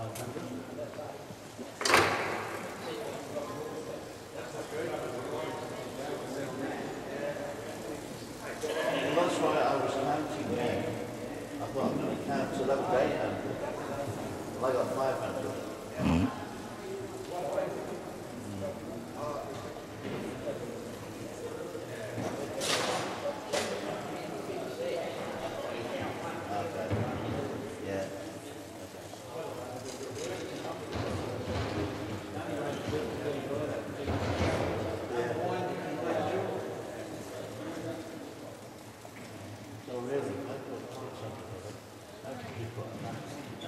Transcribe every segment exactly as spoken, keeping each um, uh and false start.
That's why I was counting then. I thought I'm going to count till that was eight hundred. Well, I got five hundred. Mm. Okay. Yeah. So really, I thought something of it. I can keep putting that.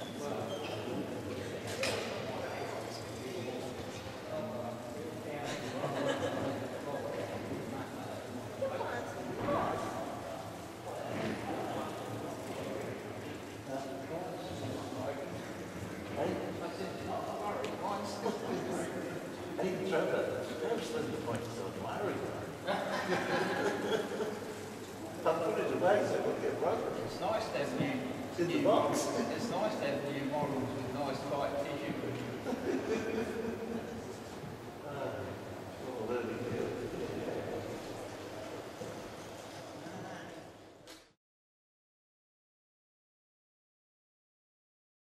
I think Trevor, Trevor's the point of the married. I'll put it away so it won't get broken. It's nice to have new, It's in the new box. It's nice to have new models with nice light tissue.